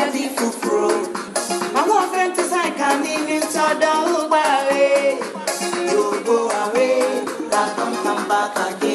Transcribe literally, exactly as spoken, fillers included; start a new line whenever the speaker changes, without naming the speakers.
di fufuro. I'm going friend to say can even so don't go away. You go away, but don't come back again.